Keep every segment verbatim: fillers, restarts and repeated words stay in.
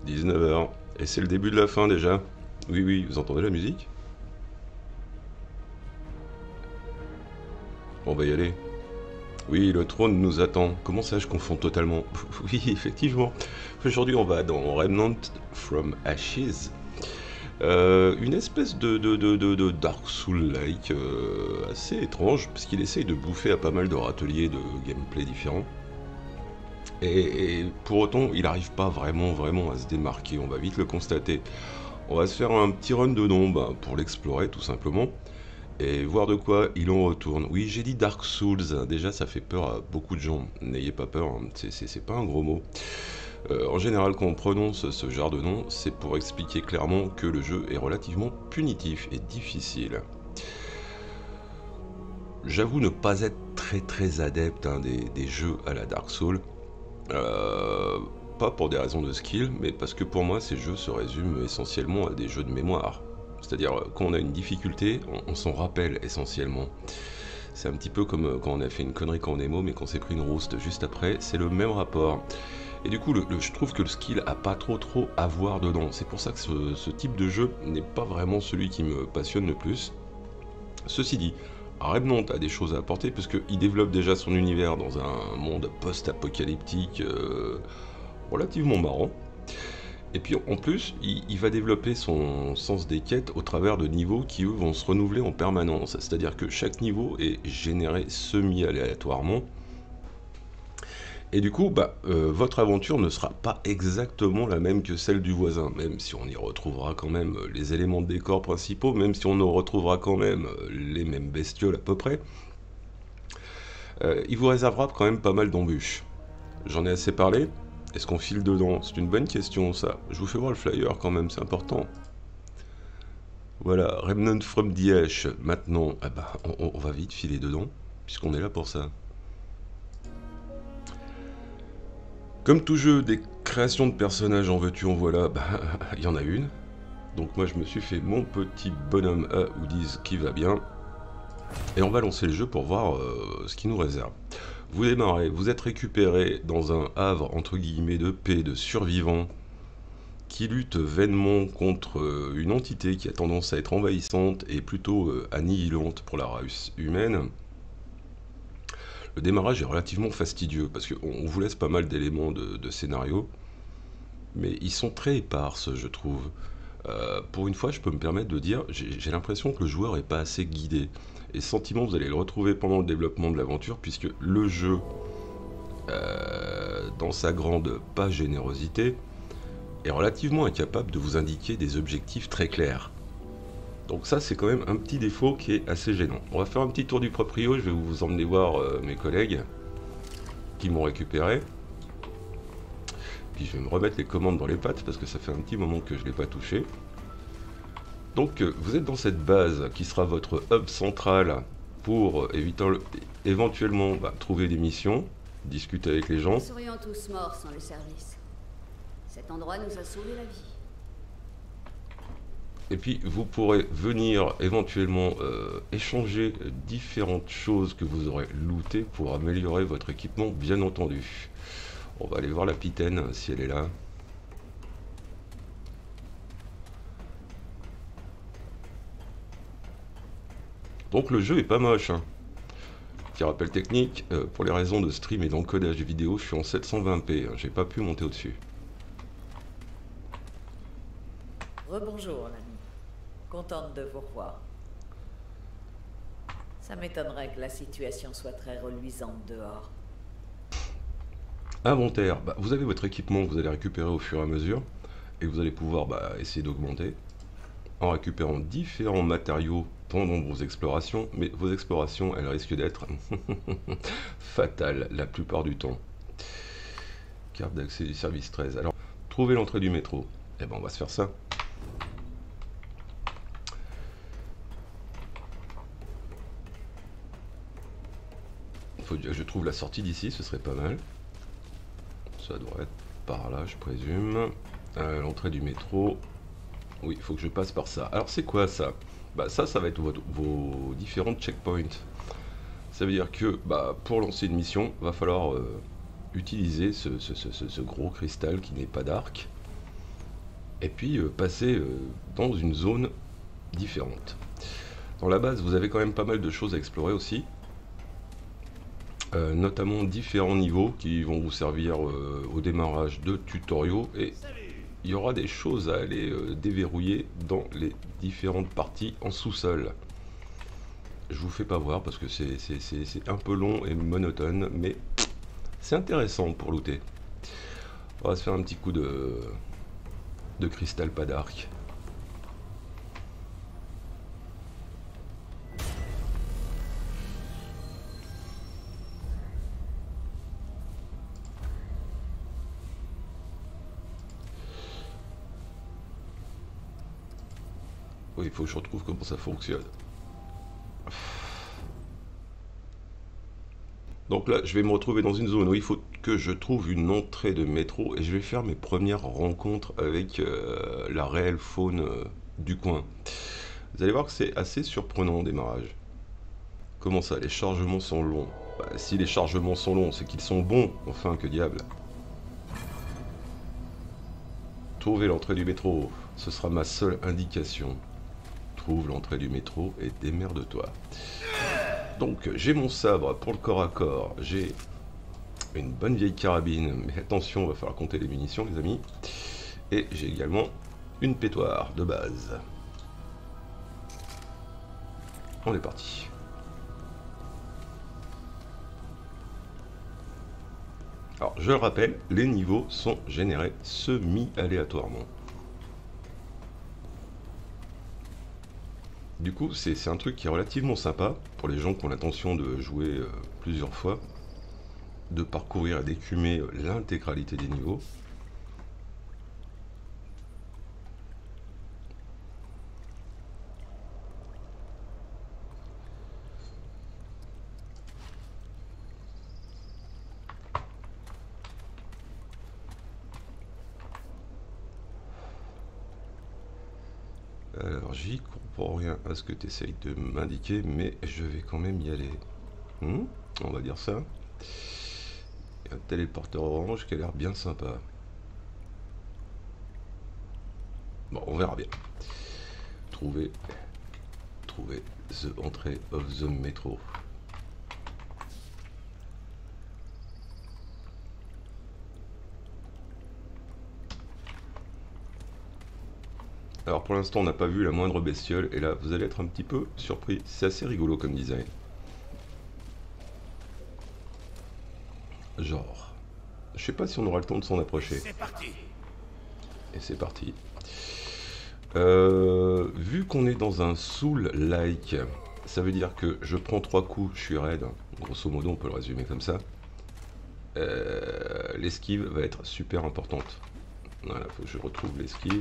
dix-neuf heures. Et c'est le début de la fin déjà. Oui, oui, vous entendez la musique? On va y aller. Oui, le trône nous attend. Comment ça, je confonds totalement? Oui, effectivement. Aujourd'hui, on va dans Remnant from Ashes. Euh, une espèce de, de, de, de, de Dark Soul-like euh, assez étrange, parce qu'il essaye de bouffer à pas mal de râteliers de gameplay différents. Et, et pour autant, il n'arrive pas vraiment, vraiment à se démarquer, on va vite le constater. On va se faire un petit run dedans bah, pour l'explorer tout simplement, et voir de quoi il en retourne. Oui, j'ai dit Dark Souls, hein, déjà ça fait peur à beaucoup de gens, n'ayez pas peur, hein, c'est c'est- c'est pas un gros mot. Euh, en général, quand on prononce ce genre de nom, c'est pour expliquer clairement que le jeu est relativement punitif et difficile. J'avoue ne pas être très très adepte hein, des, des jeux à la Dark Souls. Euh, Pas pour des raisons de skill, mais parce que pour moi ces jeux se résument essentiellement à des jeux de mémoire. C'est-à-dire quand on a une difficulté, on, on s'en rappelle essentiellement. C'est un petit peu comme euh, quand on a fait une connerie quand on est môme mais qu'on s'est pris une rouste juste après, c'est le même rapport. Et du coup, le, le- je trouve que le skill a pas trop trop à voir dedans. C'est pour ça que ce, ce type de jeu n'est pas vraiment celui qui me passionne le plus. Ceci dit, Remnant a des choses à apporter parce qu'il développe déjà son univers dans un monde post-apocalyptique euh, relativement marrant. Et puis en plus, il, il va développer son sens des quêtes au travers de niveaux qui eux vont se renouveler en permanence. C'est-à-dire que chaque niveau est généré semi-aléatoirement. Et du coup, bah, euh, votre aventure ne sera pas exactement la même que celle du voisin, même si on y retrouvera quand même euh, les éléments de décor principaux, même si on y retrouvera quand même euh, les mêmes bestioles à peu près. Euh, il vous réservera quand même pas mal d'embûches. J'en ai assez parlé. Est-ce qu'on file dedans? C'est une bonne question ça. Je vous fais voir le flyer quand même, c'est important. Voilà, Remnant from the Ash. Maintenant, ah bah, on, on va vite filer dedans, puisqu'on est là pour ça. Comme tout jeu, des créations de personnages en veux-tu, en voilà, bah, il y en a une. Donc moi je me suis fait mon petit bonhomme à Hoodies qui va bien. Et on va lancer le jeu pour voir euh, ce qu'il nous réserve. Vous démarrez, vous êtes récupéré dans un havre entre guillemets de paix, de survivants qui lutte vainement contre euh, une entité qui a tendance à être envahissante et plutôt euh, annihilante pour la race humaine. Le démarrage est relativement fastidieux parce qu'on vous laisse pas mal d'éléments de, de scénario, mais ils sont très éparses, je trouve. Euh, pour une fois, je peux me permettre de dire, j'ai j'ai l'impression que le joueur est pas assez guidé. Et ce sentiment, vous allez le retrouver pendant le développement de l'aventure, puisque le jeu, euh, dans sa grande pas générosité, est relativement incapable de vous indiquer des objectifs très clairs. Donc ça, c'est quand même un petit défaut qui est assez gênant. On va faire un petit tour du proprio, je vais vous emmener voir euh, mes collègues qui m'ont récupéré. Puis je vais me remettre les commandes dans les pattes parce que ça fait un petit moment que je ne l'ai pas touché. Donc euh, vous êtes dans cette base qui sera votre hub central pour euh, éviter le- éventuellement bah, trouver des missions, discuter avec les Nous gens. serions tous morts sans le service. Cet endroit nous a sauvé la vie. Et puis vous pourrez venir éventuellement euh, échanger différentes choses que vous aurez lootées pour améliorer votre équipement, bien entendu. On va aller voir la Pitaine si elle est là. Donc le jeu est pas moche, hein. Petit rappel technique, euh, pour les raisons de stream et d'encodage vidéo, je suis en sept cent vingt p, hein, j'ai pas pu monter au-dessus. Rebonjour, l'ami. Contente de vous revoir. Ça m'étonnerait que la situation soit très reluisante dehors. Inventaire, bah, vous avez votre équipement que vous allez récupérer au fur et à mesure, et vous allez pouvoir bah, essayer d'augmenter en récupérant différents matériaux pendant vos explorations, mais vos explorations, elles risquent d'être fatales la plupart du temps. Carte d'accès du service treize. Alors, trouver l'entrée du métro. Eh ben, on va se faire ça. Il faut que je trouve la sortie d'ici, ce serait pas mal. Ça doit être par là, je présume. Euh, l'entrée du métro. Oui, il faut que je passe par ça. Alors, c'est quoi ça? Bah, ça, ça va être votre- vos différents checkpoints. Ça veut dire que bah, pour lancer une mission, va falloir euh, utiliser ce, ce- ce- ce- ce gros cristal qui n'est pas d'arc. et puis euh, passer euh, dans une zone différente. Dans la base, vous avez quand même pas mal de choses à explorer aussi, euh, notamment différents niveaux qui vont vous servir euh, au démarrage de tutoriaux, et il y aura des choses à aller euh, déverrouiller dans les différentes parties en sous-sol. Je vous fais pas voir parce que c'est un peu long et monotone, mais c'est intéressant pour looter. On va se faire un petit coup de, de cristal pas d'arc. Oui, il faut que je retrouve comment ça fonctionne. Donc là, je vais me retrouver dans une zone où il faut que je trouve une entrée de métro et je vais faire mes premières rencontres avec euh, la réelle faune euh, du coin. Vous allez voir que c'est assez surprenant au démarrage. Comment ça, les chargements sont longs? Bah, si les chargements sont longs, c'est qu'ils sont bons, enfin, que diable. Trouver l'entrée du métro, ce sera ma seule indication. Trouve l'entrée du métro et démerde-toi. Donc j'ai mon sabre pour le corps à corps, j'ai une bonne vieille carabine, mais attention, il va falloir compter les munitions les amis. Et j'ai également une pétoire de base. On est parti. Alors je le rappelle, les niveaux sont générés semi-aléatoirement. Du coup, c'est un truc qui est relativement sympa pour les gens qui ont l'intention de jouer euh, plusieurs fois, de parcourir et d'écumer euh, l'intégralité des niveaux. Alors j'y comprends rien à ce que tu essayes de m'indiquer, mais je vais quand même y aller. Hmm, on va dire ça. Il y a un téléporteur orange qui a l'air bien sympa. Bon, on verra bien. Trouver, trouver the entrée of the metro. Alors pour l'instant on n'a pas vu la moindre bestiole, et là vous allez être un petit peu surpris. C'est assez rigolo comme design. Genre, je sais pas si on aura le temps de s'en approcher. C'est parti. Et c'est parti. Euh, vu qu'on est dans un soul-like, ça veut dire que je prends trois coups, je suis raide. Grosso modo, on peut le résumer comme ça. Euh, l'esquive va être super importante. Voilà, faut que je retrouve l'esquive.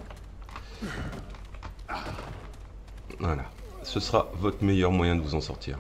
Voilà, ce sera votre meilleur moyen de vous en sortir.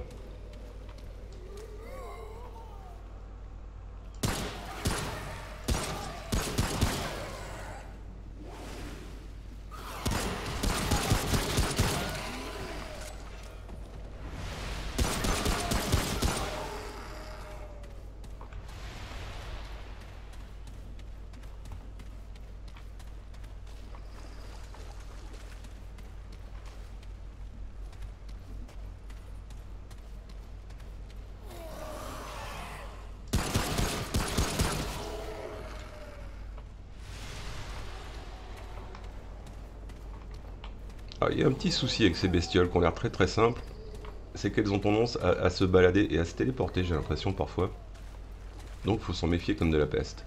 Alors, il y a un petit souci avec ces bestioles qui ont l'air très très simples, c'est qu'elles ont tendance à, à se balader et à se téléporter, j'ai l'impression parfois. Donc faut s'en méfier comme de la peste.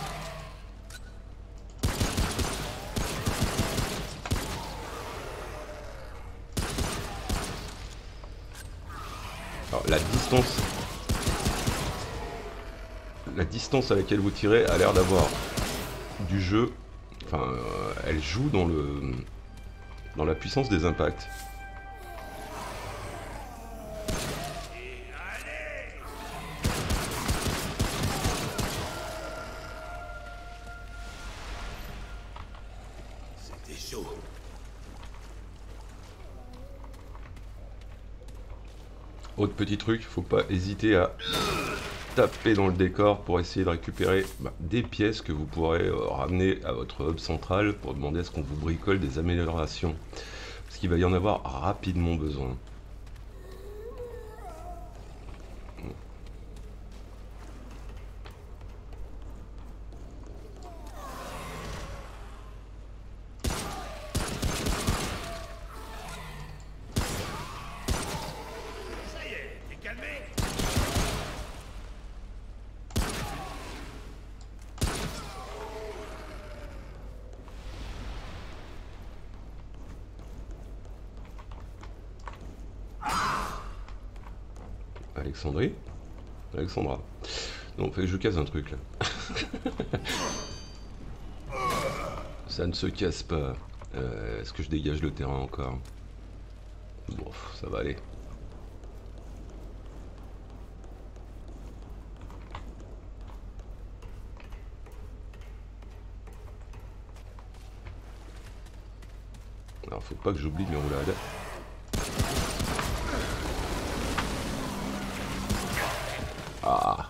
Alors la distance... La distance à laquelle vous tirez a l'air d'avoir du jeu... Enfin, euh, elle joue dans le... dans la puissance des impacts. C'était chaud. Autre petit truc, faut pas hésiter à taper dans le décor pour essayer de récupérer bah, des pièces que vous pourrez euh, ramener à votre hub central pour demander à ce qu'on vous bricole des améliorations. Parce qu'il va y en avoir rapidement besoin. Alexandrie Alexandra. Non, fait que je casse un truc là. Ça ne se casse pas. Euh, Est-ce que je dégage le terrain encore? Bon, ça va aller. Alors, faut pas que j'oublie mes roulades. Ah.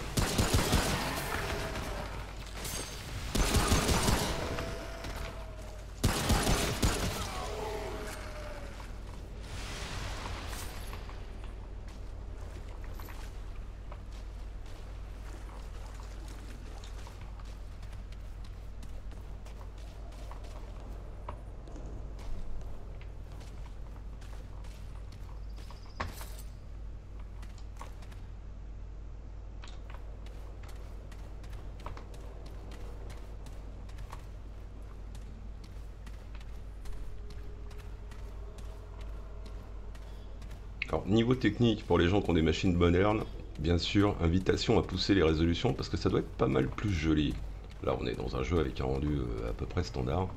Alors, niveau technique, pour les gens qui ont des machines modernes, bien sûr, invitation à pousser les résolutions parce que ça doit être pas mal plus joli. Là, on est dans un jeu avec un rendu euh, à peu près standard.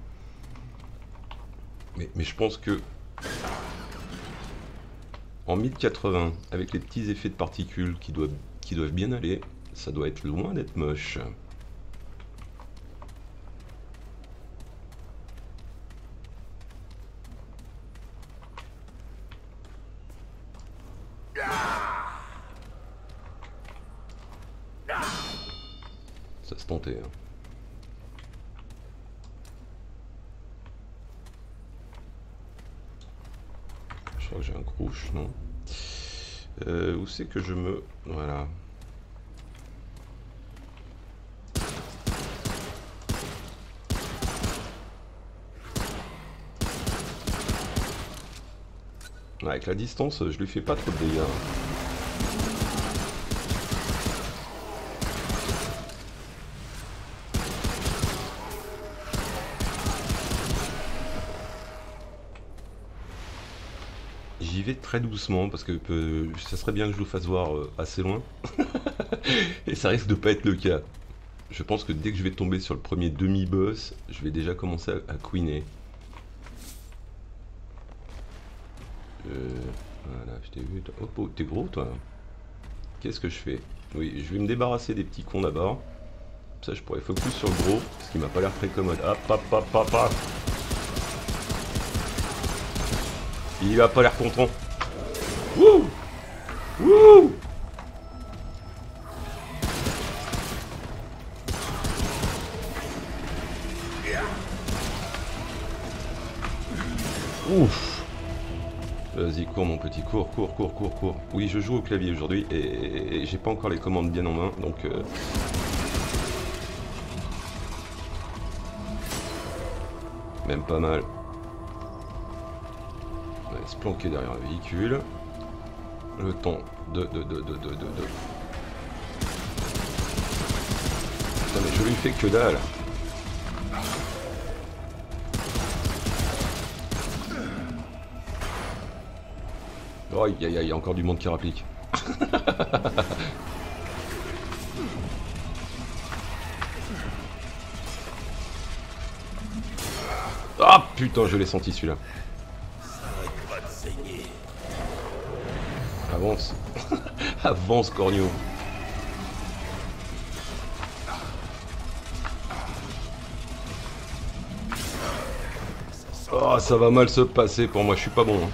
Mais, mais je pense que en mille quatre-vingts, avec les petits effets de particules qui doivent, qui doivent bien aller, ça doit être loin d'être moche. Ça se tentait. Hein. Je crois que j'ai un crouche, non euh, où c'est que je me... Voilà. Ouais, avec la distance, je lui fais pas trop de dégâts. J'y vais très doucement parce que euh, ça serait bien que je vous fasse voir euh, assez loin. Et ça risque de pas être le cas. Je pense que dès que je vais tomber sur le premier demi-boss, je vais déjà commencer à, à queener. Euh, voilà, je t'ai vu. Toi. Oh, oh t'es gros toi. Qu'est-ce que je fais? Oui, je vais me débarrasser des petits cons d'abord. Ça, je pourrais focus sur le gros, parce qu'il m'a pas l'air très commode. Hop, hop, hop, hop, hop. Il a pas l'air content. Wouh! Wouh! Ouf! Vas-y, cours mon petit, cours, cours, cours, cours, cours. Oui, je joue au clavier aujourd'hui et, et j'ai pas encore les commandes bien en main, donc... Euh... Même pas mal. On va se planquer derrière un véhicule. Le temps de... de, de, de, de, de, de... Putain, mais je lui fais que dalle. Oh, il y, y a encore du monde qui rapplique. Ah putain, je l'ai senti celui-là. Avance. Avance, Cornio. Oh, ça va mal se passer pour moi, je suis pas bon. Hein.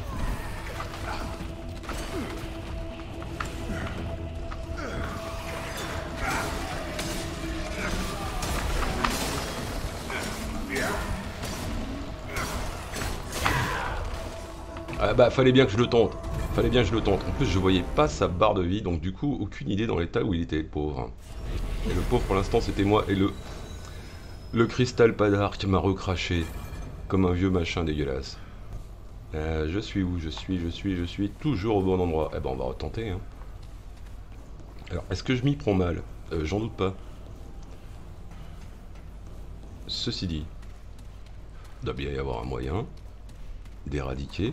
Ah bah fallait bien que je le tente. Fallait bien que je le tente. En plus je voyais pas sa barre de vie, donc du coup aucune idée dans l'état où il était, le pauvre. Et le pauvre pour l'instant c'était moi et le... Le cristal pas d'arc m'a recraché comme un vieux machin dégueulasse. Euh, je suis où? Je suis, je suis, je suis toujours au bon endroit. Eh ben on va retenter. Hein. Alors est-ce que je m'y prends mal? euh, J'en doute pas. Ceci dit, il doit bien y avoir un moyen d'éradiquer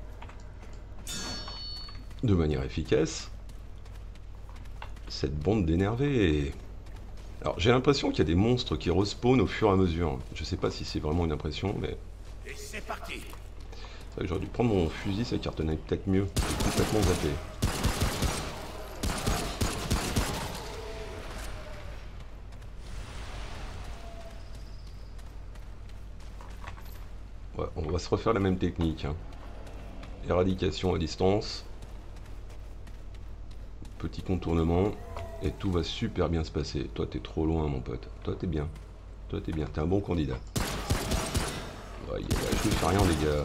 de manière efficace cette bande d'énervés. Alors j'ai l'impression qu'il y a des monstres qui respawnent au fur et à mesure. Je sais pas si c'est vraiment une impression, mais... Et c'est parti. C'est vrai que j'aurais dû prendre mon fusil, ça cartonnait peut-être mieux. J'ai complètement zappé. Ouais, on va se refaire la même technique. Hein. Éradication à distance. Petit contournement. Et tout va super bien se passer. Toi, t'es trop loin, mon pote. Toi, t'es bien. Toi, t'es bien. T'es un bon candidat. Ouais, je ne fais rien, les gars.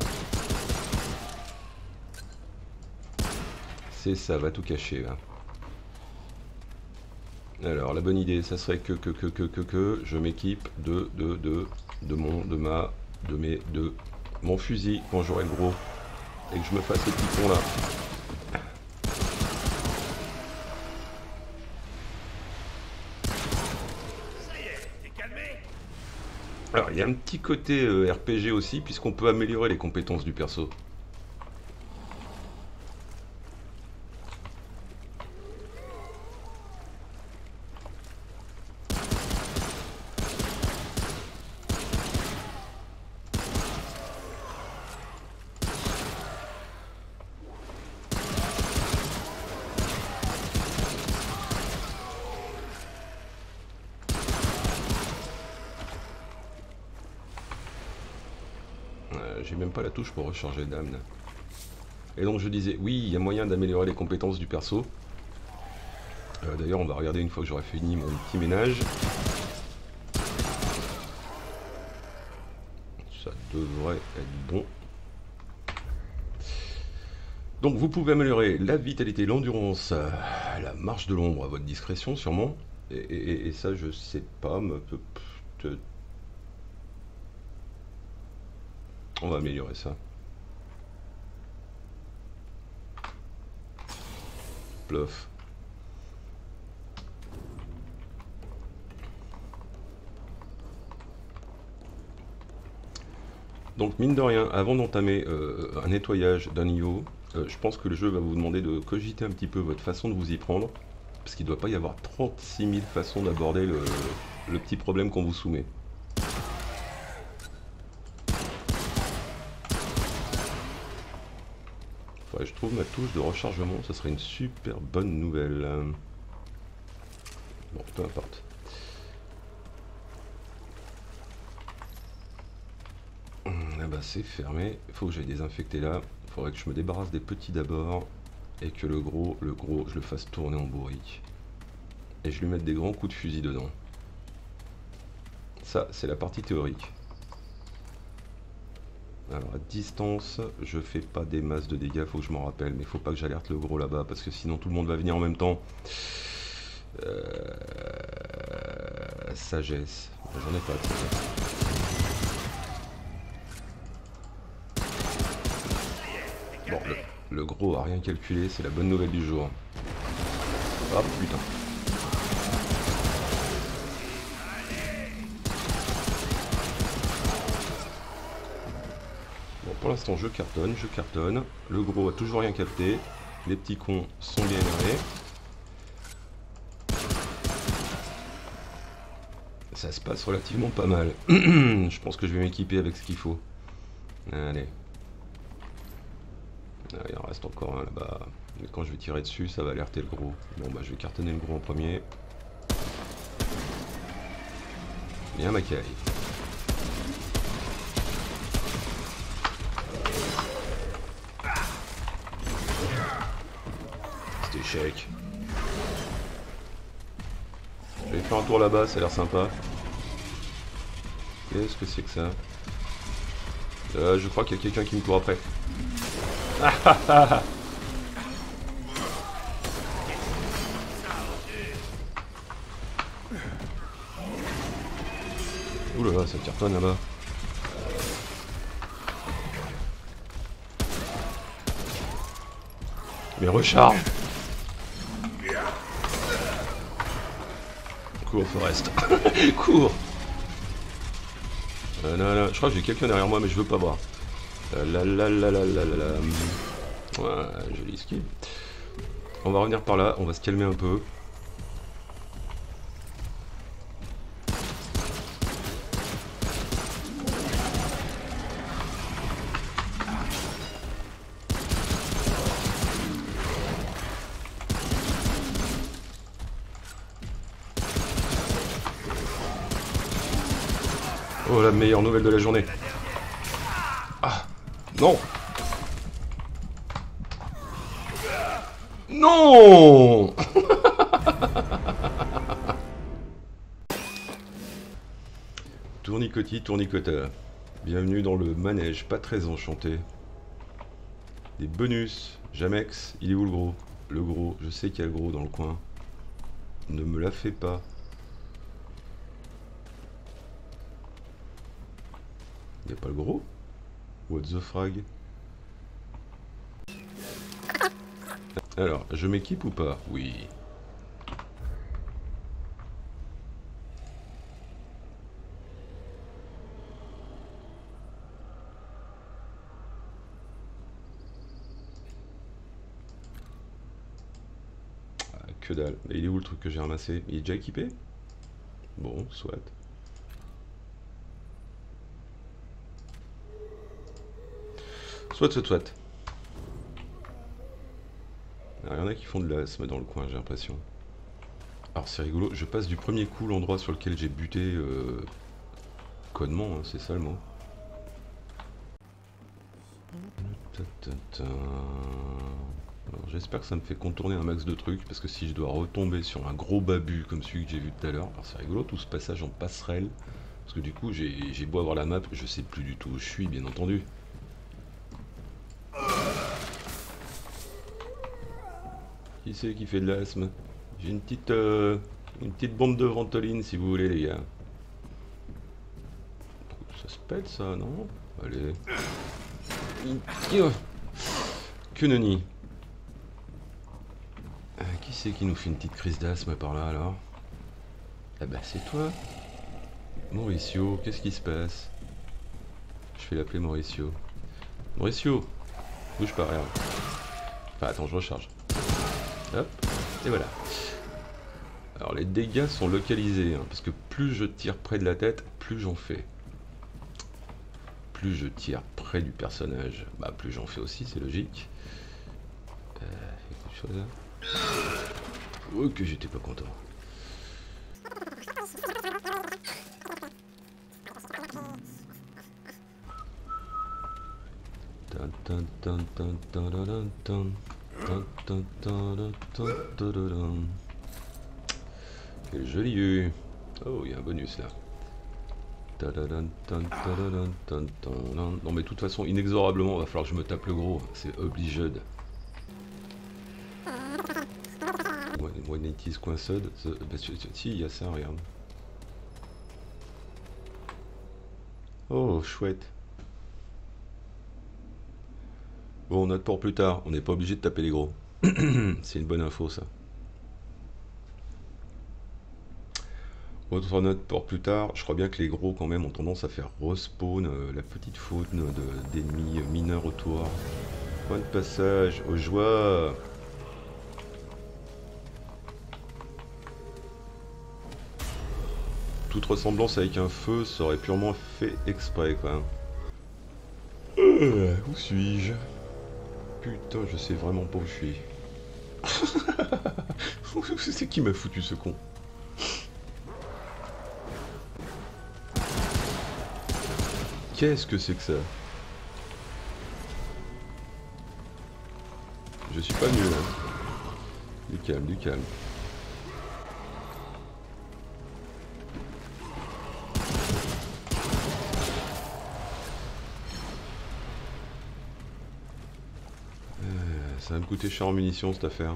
C'est ça, va tout cacher, là. Alors, la bonne idée, ça serait que, que, que, que, que, que, je m'équipe de, de, de, de mon, de ma, de mes, de mon fusil quand j'aurai le gros. Et que je me fasse les petits ponts, là. Alors, il y a un petit côté euh, R P G aussi, puisqu'on peut améliorer les compétences du perso. J'ai même pas la touche pour recharger d'âme. Et donc je disais, oui, il y a moyen d'améliorer les compétences du perso. Euh, D'ailleurs, on va regarder une fois que j'aurai fini mon petit ménage. Ça devrait être bon. Donc vous pouvez améliorer la vitalité, l'endurance, la marche de l'ombre à votre discrétion sûrement. Et, et, et ça, je sais pas, me peut... On va améliorer ça. Plof. Donc mine de rien, avant d'entamer euh, un nettoyage d'un niveau, euh, je pense que le jeu va vous demander de cogiter un petit peu votre façon de vous y prendre. Parce qu'il ne doit pas y avoir trente-six mille façons d'aborder le, le petit problème qu'on vous soumet. Je trouve ma touche de rechargement, ça serait une super bonne nouvelle. Bon, peu importe. Ah bah c'est fermé, il faut que j'aille désinfecter là. Il faudrait que je me débarrasse des petits d'abord et que le gros, le gros, je le fasse tourner en bourrique. Et je lui mette des grands coups de fusil dedans. Ça, c'est la partie théorique. Alors à distance, je fais pas des masses de dégâts, faut que je m'en rappelle, mais il faut pas que j'alerte le gros là-bas parce que sinon tout le monde va venir en même temps. Euh... Sagesse, j'en ai pas de sagesse. Bon, le, le gros a rien calculé, c'est la bonne nouvelle du jour. Ah putain. Pour l'instant je cartonne, je cartonne, le gros a toujours rien capté, les petits cons sont bien énervés. Ça se passe relativement pas mal. Je pense que je vais m'équiper avec ce qu'il faut. Allez. Ah, il en reste encore un là-bas. Mais quand je vais tirer dessus, ça va alerter le gros. Bon bah je vais cartonner le gros en premier. Bien Macaille. Échec. Je vais faire un tour là-bas, ça a l'air sympa. Qu'est-ce que c'est que ça? euh, Je crois qu'il y a quelqu'un qui me court après. Ouh là là, ça tire pas là-bas. Mais recharge. Cours, Forest. Cours. Euh, là, là. Je crois que j'ai quelqu'un derrière moi, mais je veux pas voir. La la la la la la la. Ouais, joli ski. On va revenir par là, on va se calmer un peu. Oh, la meilleure nouvelle de la journée. Ah, non. Non. Tournicotis, tournicoteur. Bienvenue dans le manège pas très enchanté. Des bonus. Jamex, il est où le gros? Le gros, je sais qu'il y a le gros dans le coin. Ne me la fais pas. Il n'y a pas le gros? What the frag? Alors, je m'équipe ou pas? Oui. Ah, que dalle. Mais il est où le truc que j'ai ramassé? Il est déjà équipé? Bon, soit. Soit, soit, soit. Il y en a qui font de l'asthme dans le coin, j'ai l'impression. Alors c'est rigolo, je passe du premier coup l'endroit sur lequel j'ai buté euh, connement, hein, c'est ça le mot. J'espère que ça me fait contourner un max de trucs, parce que si je dois retomber sur un gros babu comme celui que j'ai vu tout à l'heure, alors c'est rigolo tout ce passage en passerelle, parce que du coup j'ai beau avoir la map, je sais plus du tout où je suis bien entendu. Qui c'est qui fait de l'asthme? J'ai une petite euh, une petite bombe de ventoline si vous voulez les gars. Ça se pète ça, non? Allez. Que nenni. Euh, qui c'est qui nous fait une petite crise d'asthme par là alors? Ah bah c'est toi. Mauricio, qu'est-ce qui se passe? Je vais l'appeler Mauricio. Mauricio, bouge pas, regarde. Enfin attends, je recharge. Hop, et voilà. Alors les dégâts sont localisés, hein, parce que plus je tire près de la tête, plus j'en fais. Plus je tire près du personnage, bah plus j'en fais aussi, c'est logique. Euh, quelque chose là. Oh que j'étais pas content. Tan, tan, tan, tan, tan, tan, tan. Quel joli vue. Oh, il y a un bonus là. Non mais de toute façon, inexorablement, il va falloir que je me tape le gros. C'est obligé. One eighties coinced. Si, il y a ça, regarde. Oh, chouette. Bon, note pour plus tard, on n'est pas obligé de taper les gros. C'est une bonne info ça. Autre note pour plus tard, je crois bien que les gros quand même ont tendance à faire respawn euh, la petite faune d'ennemis mineurs autour. Point de passage, aux joies. Toute ressemblance avec un feu serait purement fait exprès quoi. Euh, où suis-je? Putain, je sais vraiment pas où je suis. C'est qui m'a foutu ce con? Qu'est-ce que c'est que ça? Je suis pas mieux là. Du calme, du calme. Ça va me coûter cher en munitions cette affaire.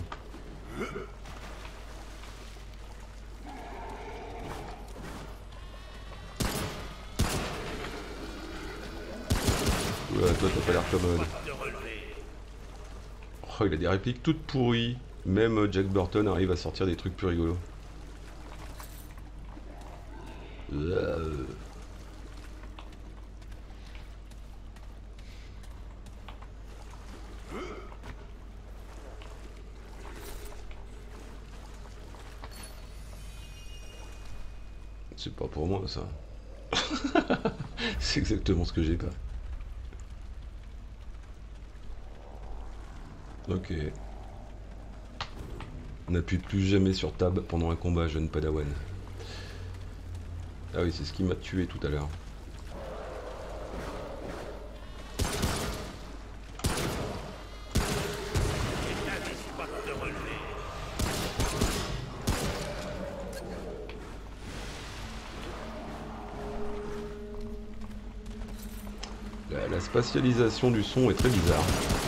Ouais, toi t'as pas l'air commode. Oh, il a des répliques toutes pourries. Même Jack Burton arrive à sortir des trucs plus rigolos. Euh... C'est pas pour moi ça. C'est exactement ce que j'ai pas. Ok. N'appuie plus jamais sur Tab pendant un combat, jeune Padawan. Ah oui, c'est ce qui m'a tué tout à l'heure. La, la spatialisation du son est très bizarre.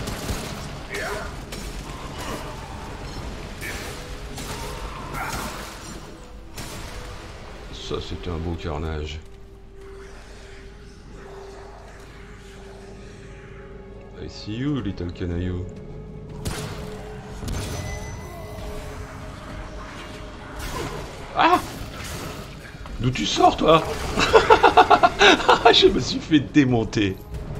Ça, c'était un beau carnage. I see you, little canaillou. Ah! D'où tu sors, toi? Je me suis fait démonter.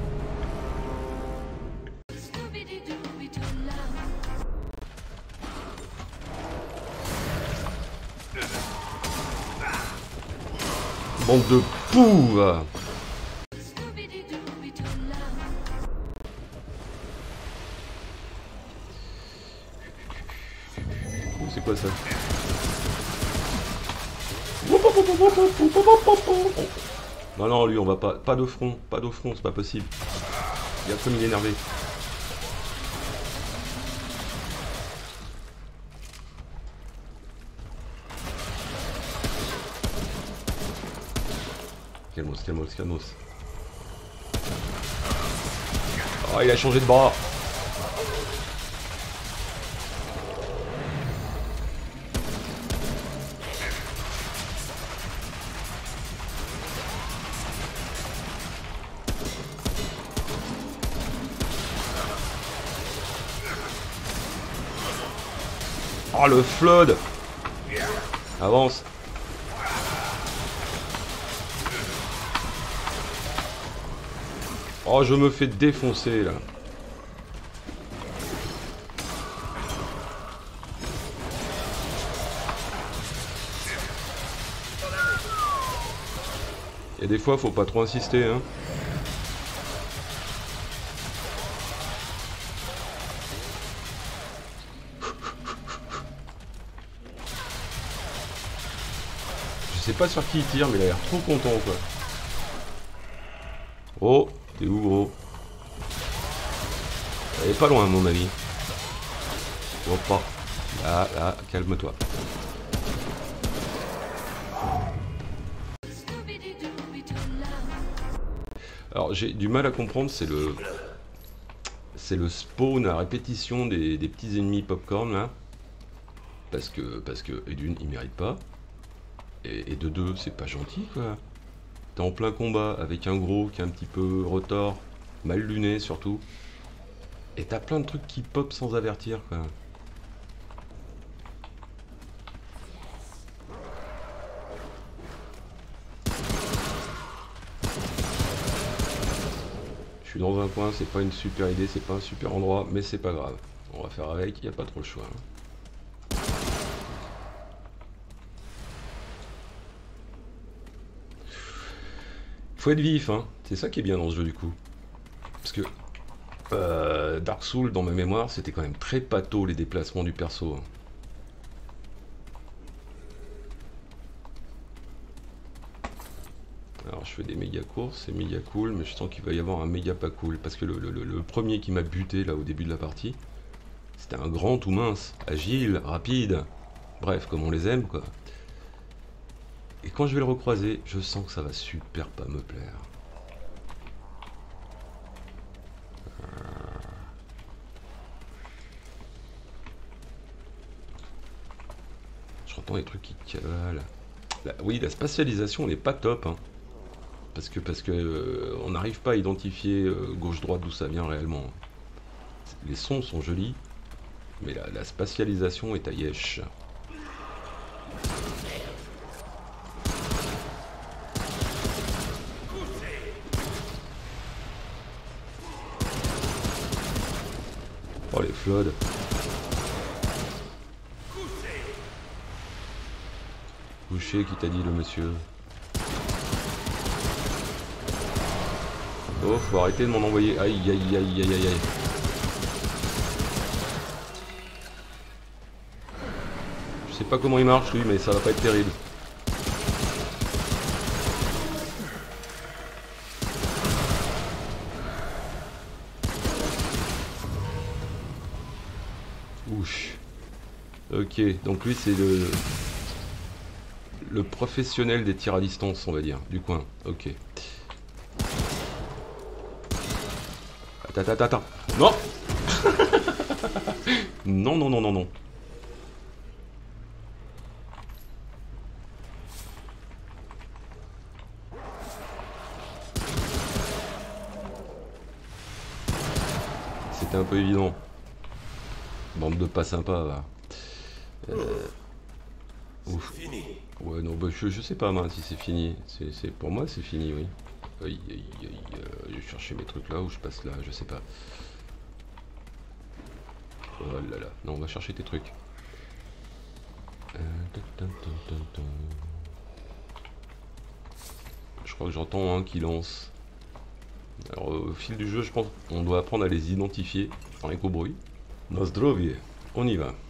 Bande de pouves. C'est quoi ça? Non, non, lui, on va pas... Pas de front, pas de front, c'est pas possible. Regarde comme il est énervé. Calmos, calmos, calmos. Oh, il a changé de bras. Oh, le flood. Avance. Oh, je me fais défoncer là. Et des fois, faut pas trop insister, hein. Je sais pas sur qui il tire, mais il a l'air trop content, quoi. Oh, t'es où, gros? Elle est pas loin, mon ami. Hop, pas. Là, là, calme-toi. Alors, j'ai du mal à comprendre, c'est le... C'est le spawn à répétition des, des petits ennemis popcorn, là. Parce que, parce que, et d'une, ils méritent pas. Et, et de deux, c'est pas gentil, quoi. T'es en plein combat avec un gros qui est un petit peu retors, mal luné surtout. Et t'as plein de trucs qui pop sans avertir, quoi. Je suis dans un coin, c'est pas une super idée, c'est pas un super endroit, mais c'est pas grave. On va faire avec, il n'y a pas trop le choix. Hein. Faut être vif, hein. C'est ça qui est bien dans ce jeu du coup. Parce que euh, Dark Souls, dans ma mémoire, c'était quand même très pâteau les déplacements du perso. Hein. Alors je fais des méga courses, c'est méga cool, mais je sens qu'il va y avoir un méga pas cool. Parce que le, le, le premier qui m'a buté là au début de la partie, c'était un grand tout mince, agile, rapide. Bref, comme on les aime quoi. Et quand je vais le recroiser, je sens que ça va super pas me plaire. J'entends des trucs qui calent. La, oui, la spatialisation n'est pas top. Hein. Parce que, parce que euh, on n'arrive pas à identifier euh, gauche-droite d'où ça vient réellement. Les sons sont jolis, mais la, la spatialisation est à yesh. Oh les floods. Couché, qui t'a dit le monsieur? Oh, faut arrêter de m'en envoyer. Aïe, aïe, aïe, aïe, aïe, aïe. Je sais pas comment il marche lui, mais ça va pas être terrible. Ouch. Ok, donc lui c'est le... Le professionnel des tirs à distance, on va dire, du coin. Ok. Attends, attends, attends. Non. Non, non, non, non, non. C'était un peu évident. Bande de pas sympa, va. Euh... Ouf. Ouais, non, bah, je, je sais pas, moi, si c'est fini. C'est pour moi, c'est fini, oui. Aïe, aïe, aïe, euh, je vais chercher mes trucs là ou je passe là, je sais pas. Oh là là. Non, on va chercher tes trucs. Euh, tum, tum, tum, tum. Je crois que j'entends un qui lance. Alors, au fil du jeu, je pense qu'on doit apprendre à les identifier sans éco-bruit. Nozdrovie, on y va.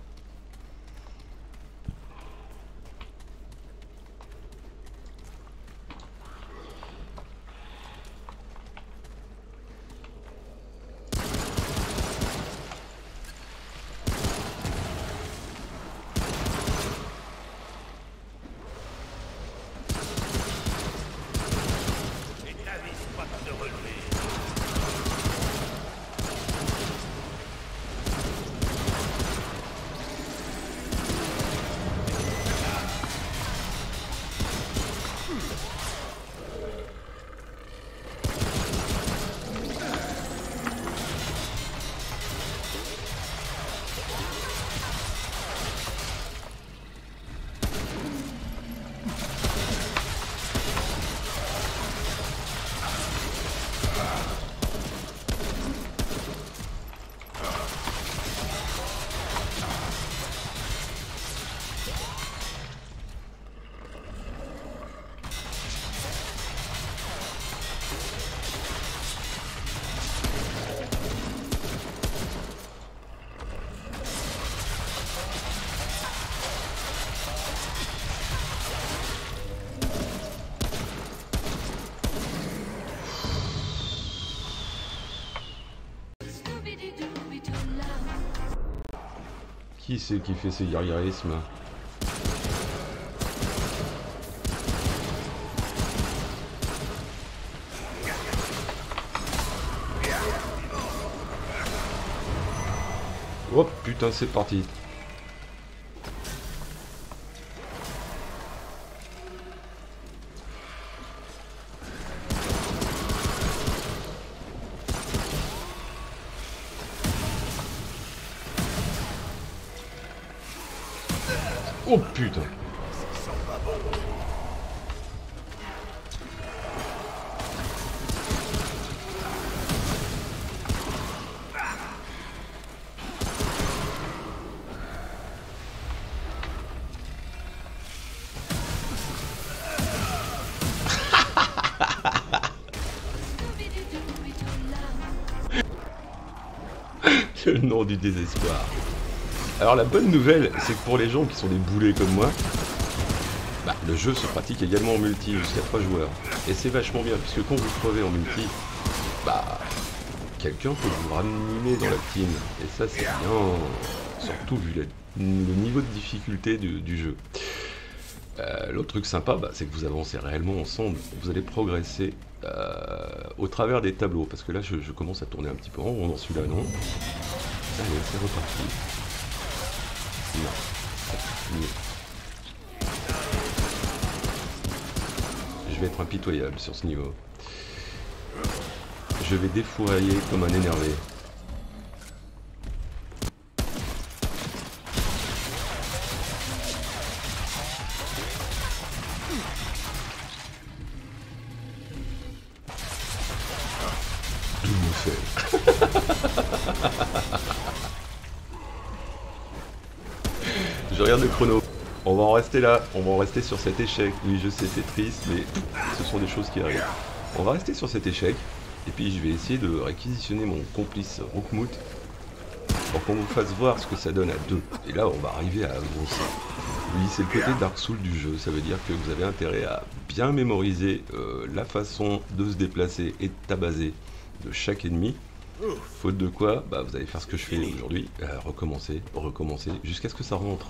Qui c'est qui fait ces guerrierismes? Oh putain, c'est parti. Oh putain. Le nom du désespoir. Alors la bonne nouvelle, c'est que pour les gens qui sont des boulets comme moi, bah, le jeu se pratique également en multi jusqu'à trois joueurs. Et c'est vachement bien, puisque quand vous crevez en multi, bah, quelqu'un peut vous ranimer dans la team. Et ça c'est bien, surtout vu la, le niveau de difficulté du, du jeu. Euh, L'autre truc sympa, bah, c'est que vous avancez réellement ensemble. Vous allez progresser euh, au travers des tableaux. Parce que là, je, je commence à tourner un petit peu en rond dans celui-là, non? Allez, c'est reparti. Non. je vais être impitoyable sur ce niveau. Je vais défourailler comme un énervé. Tout me fait. Je regarde le chrono. On va en rester là, on va en rester sur cet échec. Oui, je sais, c'est triste, mais ce sont des choses qui arrivent. On va rester sur cet échec, et puis je vais essayer de réquisitionner mon complice Rookmoot pour qu'on vous fasse voir ce que ça donne à deux. Et là, on va arriver à avancer. Oui, c'est le côté Dark Souls du jeu, ça veut dire que vous avez intérêt à bien mémoriser euh, la façon de se déplacer et de tabaser de chaque ennemi. Faute de quoi, bah, vous allez faire ce que je fais aujourd'hui, euh, recommencer, recommencer, jusqu'à ce que ça rentre.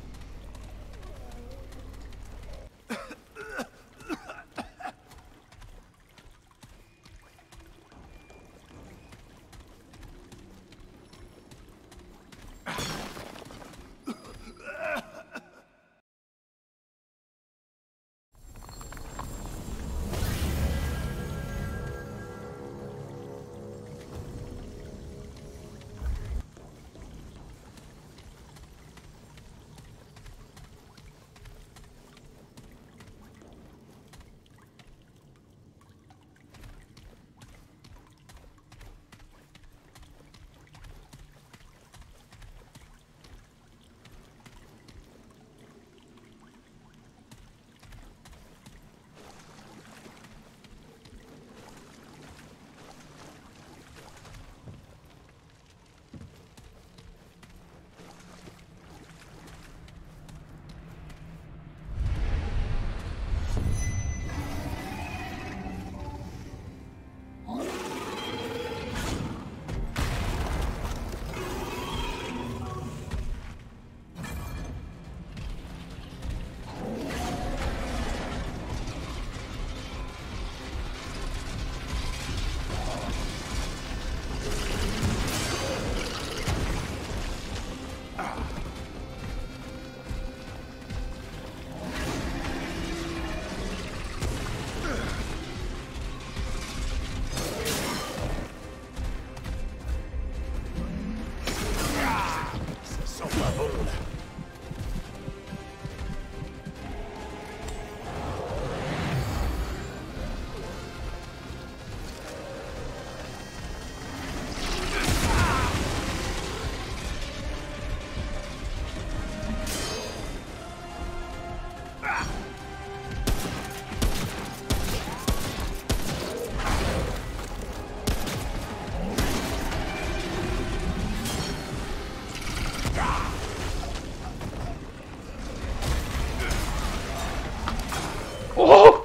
Oh,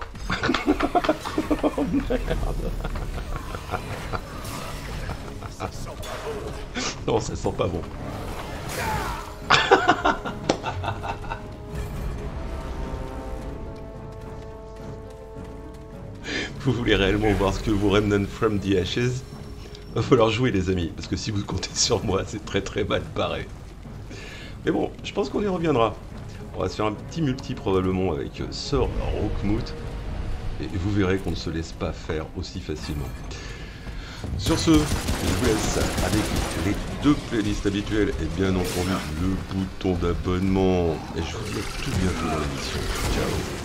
oh merde. Non, ça sent pas bon. Vous voulez réellement voir ce que vous Remnant from the Ashes? Va falloir jouer les amis, parce que si vous comptez sur moi, c'est très très mal barré. Mais bon, je pense qu'on y reviendra. On va se faire un petit multi probablement avec Sir Rookmoot. Et vous verrez qu'on ne se laisse pas faire aussi facilement. Sur ce, je vous laisse avec les deux playlists habituelles et bien entendu le bouton d'abonnement. Et je vous dis à tout bientôt dans l'émission. Ciao.